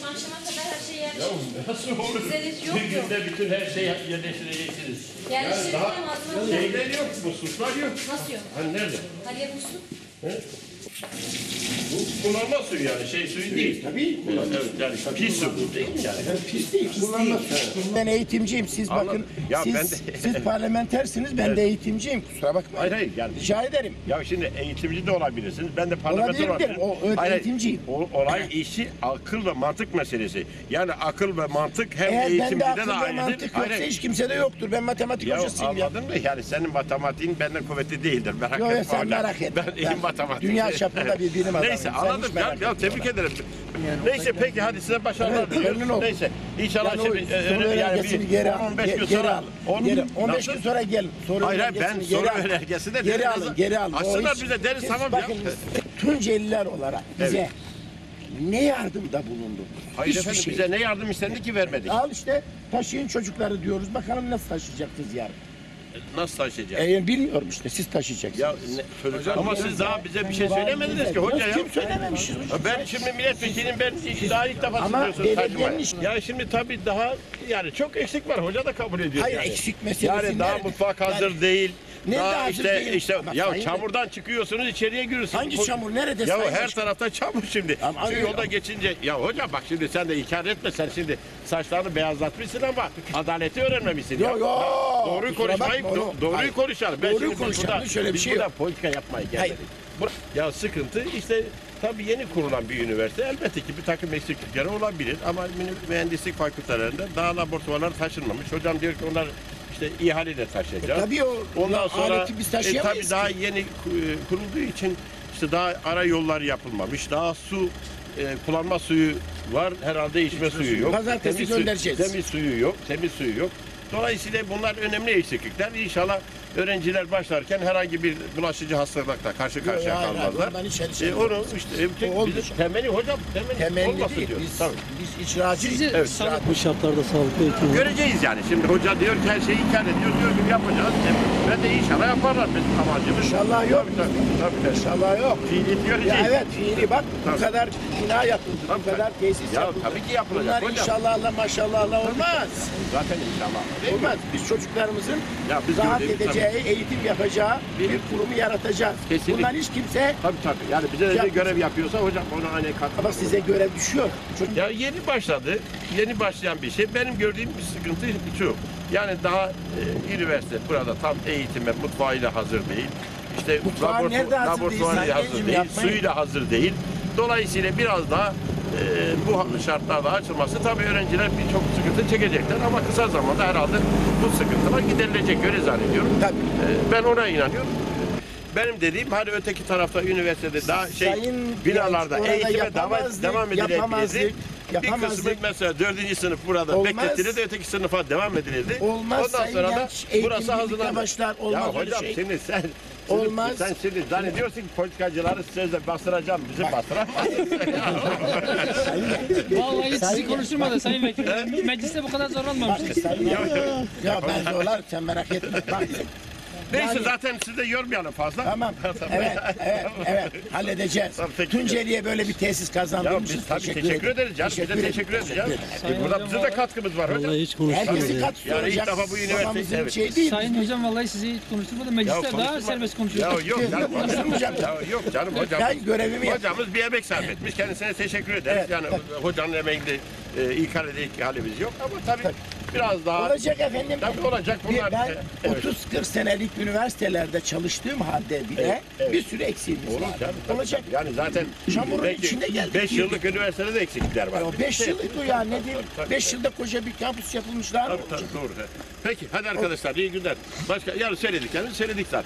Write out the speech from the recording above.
akşama kadar her şey Ya yerleşir. nasıl olur? Bize hiç yok Bir günde bütün her şeyi yerleştireceksiniz. Yerleştirirken daha malzeme şeyler yok, bu suslar yok. Nasıl yok? Hani nerede? Hadi yapmışsın. He? Bu kullanma suyu yani, şey suyu değil. Tabii. Evet, yani pis su bu değil mi yani? Pis değil, kullanmaz. Ben eğitimciyim, siz Anladım. bakın, Ya siz, ben de- siz parlamentersiniz, ben de eğitimciyim, kusura bakmayın. Hayır yani. Rica ederim. Ya şimdi eğitimci de olabilirsiniz. Ben de parlamenter Olabilirim, olabilirim. o eğitimciyim. Olay işi akıl ve mantık meselesi. Yani akıl ve mantık hem Eğer bende eğitimcide de akıl ve ayrıdır. mantık yoksa hiç kimse de yoktur. Ben matematik Ya hocasıyım ya. anladın mı? Yani senin matematiğin benden kuvvetli değildir. Merak Yok etme sen hocam. merak etme. Ben iyi matematik. Dünya çapında bir bilim adamıyım. Neyse Sen anladım. hiç merak Ya etme. tebrik ederim. Neyse peki hadi size başarılar Evet, diliyorum. memnun oldum. Neyse inşallah Yani o şimdi soru önergesini geri al. 15 gün Geri sonra. al. Geri- 15 gün sonra gelin. Soru Hayır ben önergesini soru geri al. önergesi de Geri alın, geri alın. Aslında O hiç- biz de deriz siz tamam ya. bakın, Tunceliler olarak bize ne yardımda bulundu? Hayır Hiçbir efendim şey. bize ne yardım istendi ki vermedik. Al işte taşıyın çocukları diyoruz. Bakalım nasıl taşıyacaksınız yarın. Nasıl taşıyacağız? Bilmiyorum işte siz taşıyacaksınız. Ya çocuklar ama siz daha bize bir şey söylemediniz ki hoca ya. Kim söylememişiz hocam? Ben şimdi milletvekilim ben daha ilk defa Ama siziyorsunuz belediyenin taşımaya. işi- Ya şimdi tabii daha yani çok eksik var hoca da kabul ediyor. Hayır, yani. eksik meselesi Yani daha nerede? mutfak hazır Yani- değil. Ne Daha hazır işte değil? işte Ama ya sayın- çamurdan çıkıyorsunuz içeriye giriyorsunuz. Hangi çamur? Nerede Ya sayın her başkan? tarafta çamur şimdi. Ama Şu öyle- yolda geçince ya hocam bak şimdi sen de inkar etme sen şimdi saçlarını beyazlatmışsın ama adaleti öğrenmemişsin. ya. Yok, yok. Doğruyu Kusura konuşmayı bakma oğlum. doğruyu Hayır. konuşalım. Doğruyu şimdi konuşalım, burada- şöyle bir biz şey burada yok. politika yapmaya gelmedik. Hayır. Ya sıkıntı işte tabii yeni kurulan bir üniversite elbette ki bir takım eksiklikleri olabilir ama mühendislik fakültelerinde daha laboratuvarlar taşınmamış. Hocam diyor ki onlar işte ihaleyle taşıyacağız. Tabii o Ondan sonra aleti biz taşıyamayız tabii daha ki. yeni kurulduğu için işte daha ara yollar yapılmamış. Daha su kullanma suyu var. Herhalde içme suyu yok. Pazartesi Temiz göndereceğiz. Temiz suyu yok. Temiz suyu yok. Dolayısıyla bunlar önemli eksiklikler. İnşallah öğrenciler başlarken herhangi bir bulaşıcı hastalıkla karşı karşıya hayır, kalmazlar. ondan hiç endişe Onu işte oldu. temenni hocam Temenni olmasın değil. diyoruz. Biz, Tabii. biz icracıyız. Evet. Bu şartlarda sağlıklı eğitim. Göreceğiz yani. Şimdi hoca diyor ki her şeyi inkar ediyor. Diyor ki yapacağız. Ben de inşallah yaparlar bizim amacımız. İnşallah yok. Tabii. İnşallah yok. Fiili göreceğiz. Ya evet fiili bak Tabii. bu kadar bina yapıldı, Tabii, bu kadar tesis Ya yapıldı. tabii ki yapılacak Bunlar hocam. inşallahla maşallahla olmaz. Zaten inşallah. Değil mi? Olmaz. Biz çocuklarımızın Ya biz rahat gördüğümüz- edeceği, eğitim yapacağı bir kurumu yaratacağız. Kesinlikle. Bundan hiç kimse Tabii. Yani bize de Ya- görev yapıyorsa hocam ona aynı katkı. ama size görev düşüyor. Çocuk- Ya yeni başladı. Yeni başlayan bir şey. Benim gördüğüm bir sıkıntı şu. Yani daha üniversite burada tam eğitime, mutfağıyla hazır değil. İşte Mutfağı nerede hazır değil? laboratuvarıyla Sayın hazır Gencim, değil, yapmayın. suyuyla hazır değil. Dolayısıyla biraz daha bu şartlarda açılması tabii öğrenciler birçok sıkıntı çekecekler ama kısa zamanda herhalde bu sıkıntılar giderilecek öyle zannediyorum. Tabii. Ben ona inanıyorum. Benim dediğim hani öteki tarafta üniversitede daha Sayın binalarda Genç, orada eğitime yapamazdık, devam yapamazdık, edilirdi. Bir kısmı yapamazdık. mesela 4. sınıf burada Olmaz. bekletilirdi, öteki sınıfa devam edilirdi. Olmaz Ondan Sayın sonra da Genç, eğitim burası birlikte hazırlandı. başlar, olmaz Ya öyle hocam şey. şimdi Olmaz. Sen şimdi zannediyorsun ki politikacıları sözle bastıracağım, bizi bastıramazsın. Vallahi hiç sizi konuşturmadı Sayın Vekil. Mecliste bu kadar zor olmamıştı. Ya ben zorlar sen merak etme. Bak, Neyse Yani- zaten sizi de yormayalım fazla. tamam. Evet. Halledeceğiz. Tamam, teşekkür Tunceli'ye böyle bir tesis Ya kazandığımız için biz tabii teşekkür ederiz canım. Biz de teşekkür ederiz ya. Burada bizim de katkımız var hocam. Vallahi hiç konuşturmadı. Herkesi katkısı Yani ilk olacak. defa bu üniversite- Babamızın evet. şey değil. Sayın Hocam vallahi sizi hiç konuşturmadı. Mecliste daha konuşturma. serbest konuşuyor. Ya yok canım. Konuşturmayacağım. Ya yok canım hocam. Ben görevimi yaptım. Hocamız bir emek sarf etmiş. Kendisine teşekkür ederiz. Evet, Yani hocanın emeğinde ikar edecek halimiz yok ama tabii biraz daha Olacak efendim. tabii olacak bunlar. Ben Evet. 30-40 senelik üniversitelerde çalıştığım halde bile Evet. bir sürü eksiğimiz Olur var. canım, tabii, Olacak. tabii. Yani zaten Çamurun içinde geldik, 5 girdik. yıllık üniversitede de eksiklikler var. Ya 5 yıllık bu ya ne diyeyim? Tabii, 5 yılda koca bir kampüs yapılmış daha ne Tabii, olacak? doğru. Peki hadi arkadaşlar iyi günler. Başka yarın söylediklerimizi söyledik zaten.